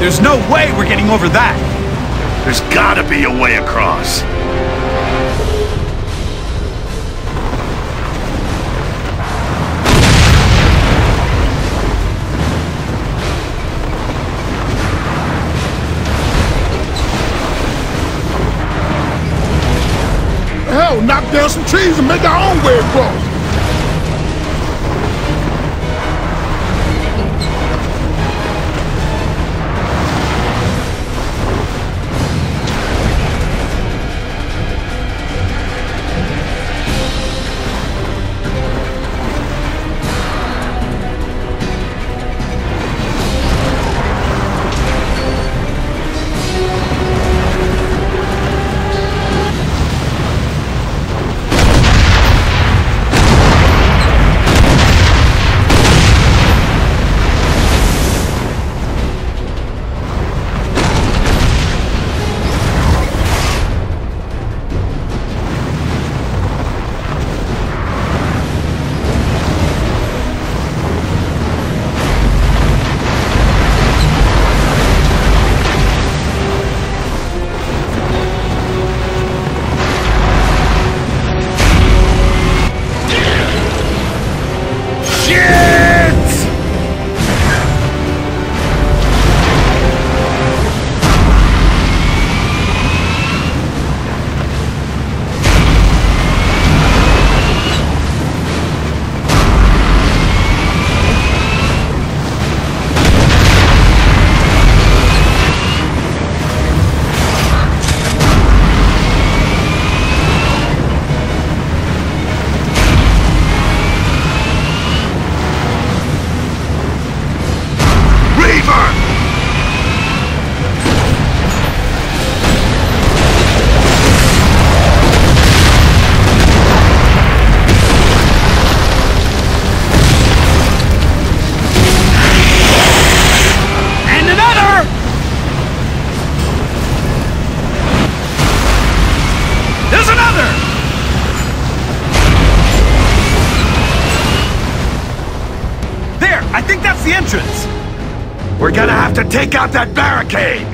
There's no way we're getting over that! There's gotta be a way across. Hell, knock down some trees and make our own way across. The entrance! We're gonna have to take out that barricade!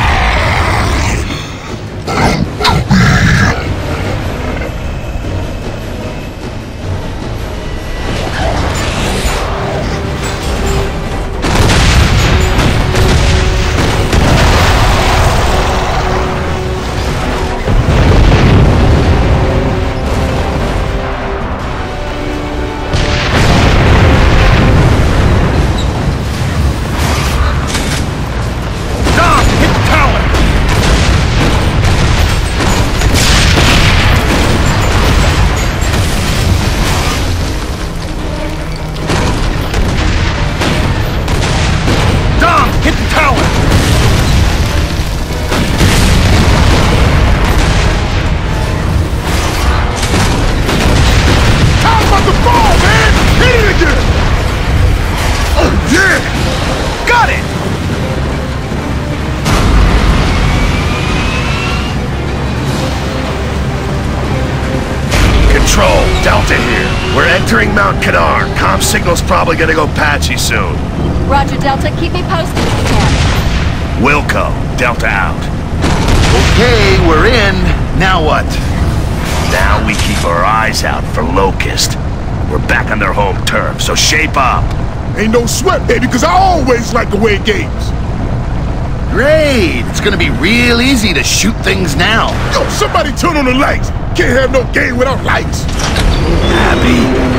Delta here. We're entering Mount Canar. Comm signal's probably gonna go patchy soon. Roger, Delta. Keep me posted if you can. Wilco, Delta out. Okay, we're in. Now what? Now we keep our eyes out for Locust. We're back on their home turf, so shape up. Ain't no sweat, baby, because I always like to win games. Great! It's gonna be real easy to shoot things now. Yo, somebody turn on the lights. Can't have no game without lights. Abby.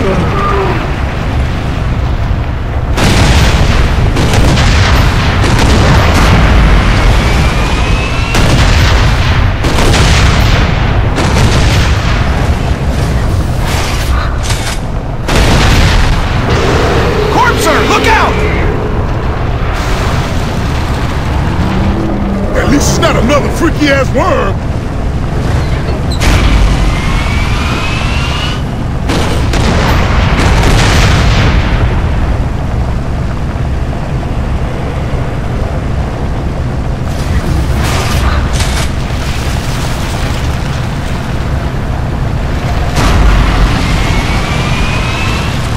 At least it's not another freaky-ass worm.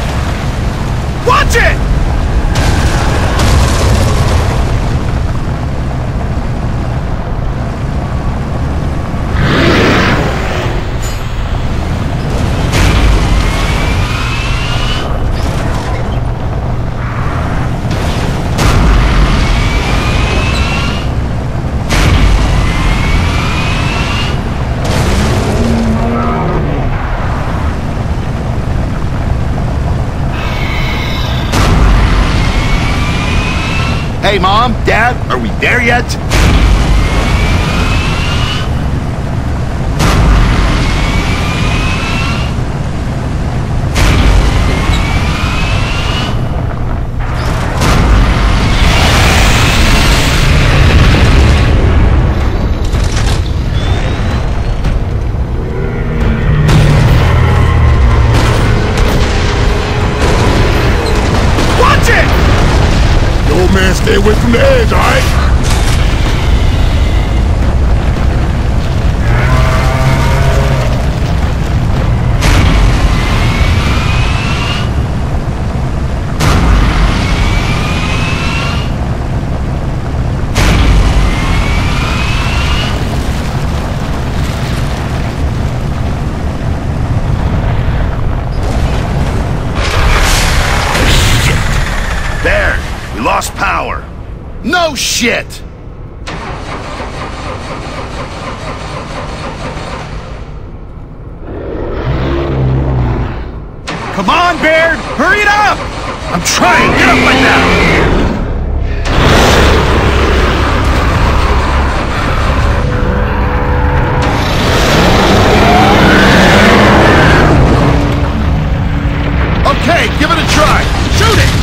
Watch it! Hey, Mom, Dad, are we there yet? Man, stay away from the edge, all right? We lost power. No shit! Come on, Baird! Hurry it up! I'm trying! Get up right now! Okay, give it a try! Shoot it!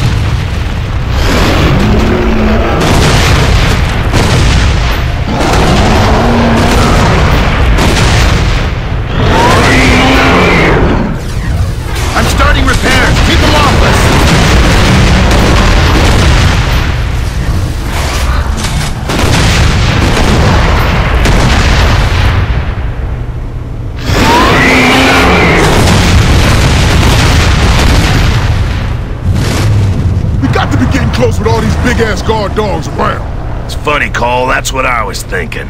Close with all these big-ass guard dogs around. It's funny, Cole. That's what I was thinking.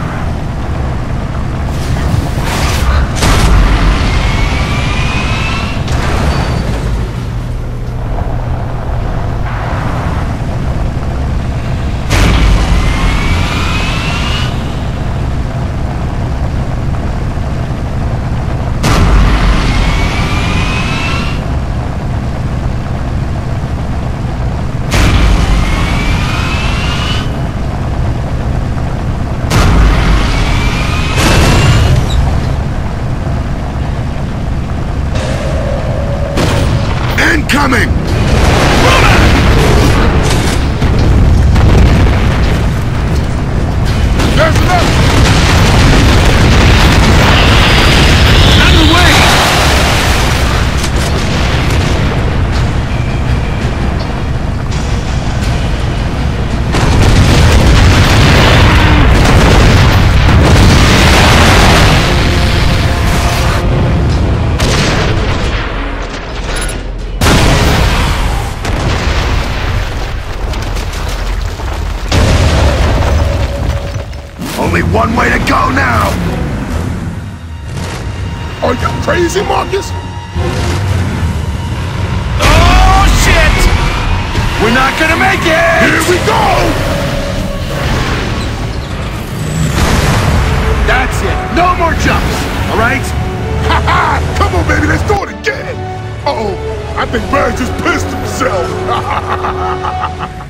Incoming! There's another! Out of the way! Only one way to go now! Are you crazy, Marcus? Oh, shit! We're not gonna make it! Here we go! That's it. No more jumps, all right? Ha ha! Come on, baby, let's do it again! Uh-oh, I think Barry just pissed himself.